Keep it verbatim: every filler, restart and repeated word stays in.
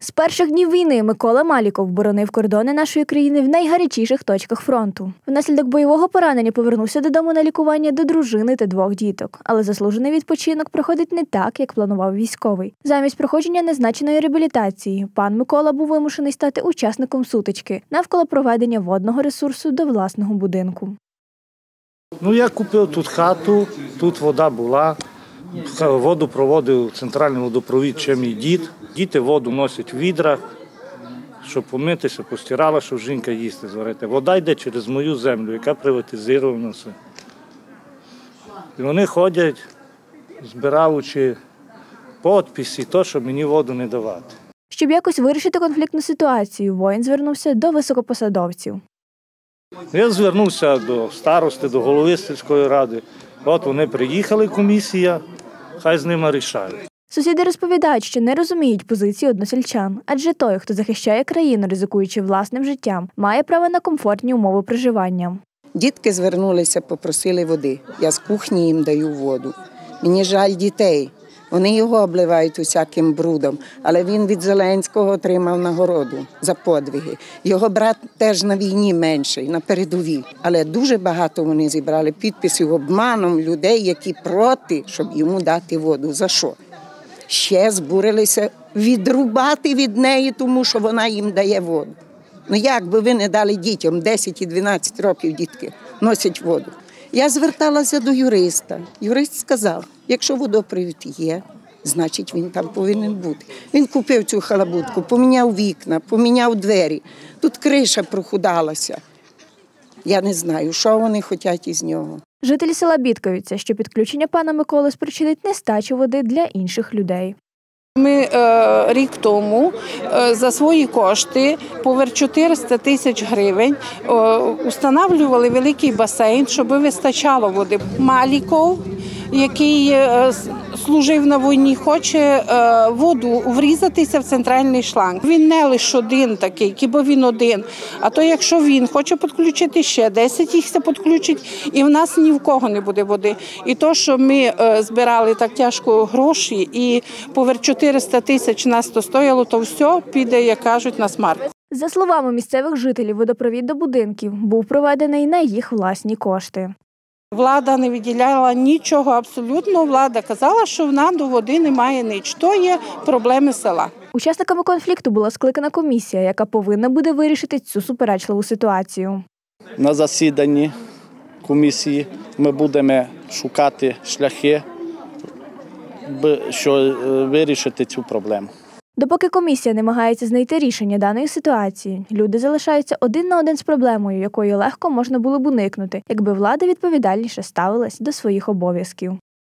З перших днів війни Микола Маліков боронив кордони нашої країни в найгарячіших точках фронту. Внаслідок бойового поранення повернувся додому на лікування до дружини та двох діток. Але заслужений відпочинок проходить не так, як планував військовий. Замість проходження незначеної реабілітації пан Микола був вимушений стати учасником сутички навколо проведення водного ресурсу до власного будинку. Ну, я купив тут хату, тут вода була. Воду проводив центральний водопровід, ще мій дід. Діти воду носять в відрах, щоб помитися, постирала, щоб жінка їсти зварити. Вода йде через мою землю, яка приватизована. І вони ходять, збираючи підписи, то, щоб мені воду не давати. Щоб якось вирішити конфліктну ситуацію, воїн звернувся до високопосадовців. Я звернувся до старости, до голови сільської ради. От вони приїхали, комісія, хай з ними рішають. Сусіди розповідають, що не розуміють позиції односельчан, адже той, хто захищає країну, ризикуючи власним життям, має право на комфортні умови проживання. Дітки звернулися, попросили води. Я з кухні їм даю воду. Мені жаль дітей. Вони його обливають усяким брудом, але він від Зеленського отримав нагороду за подвиги. Його брат теж на війні менший, на передовій. Але дуже багато вони зібрали підписів обманом людей, які проти, щоб йому дати воду. За що? Ще збурилися відрубати від неї, тому що вона їм дає воду. Ну як би ви не дали дітям, десять і дванадцять років дітки носять воду. Я зверталася до юриста. Юрист сказав, якщо водопровід є, значить він там повинен бути. Він купив цю халабудку, поміняв вікна, поміняв двері. Тут криша прохудалася. Я не знаю, що вони хочуть із нього. Жителі села бідкаються, що підключення пана Миколи спричинить нестачу води для інших людей. Ми е, рік тому е, за свої кошти, поверх чотириста тисяч гривень, е, установлювали великий басейн, щоб вистачало води. Маліков, який е, служив на війні, хоче е, воду врізатися в центральний шланг. Він не лише один такий, хіба він один. А то якщо він хоче підключити ще десять, їх це підключить, і в нас ні в кого не буде води. І то, що ми е, збирали так тяжко гроші, і поверх чотириста тисяч нас то стояло, то все піде, як кажуть, на смарку. За словами місцевих жителів, водопровід до будинків був проведений на їх власні кошти. Влада не виділяла нічого абсолютно. Влада казала, що в нас до води немає ніч. То є проблеми села. Учасниками конфлікту була скликана комісія, яка повинна буде вирішити цю суперечливу ситуацію. На засіданні комісії ми будемо шукати шляхи, щоб вирішити цю проблему. Допоки комісія намагається знайти рішення даної ситуації, люди залишаються один на один з проблемою, якою легко можна було б уникнути, якби влада відповідальніше ставилась до своїх обов'язків.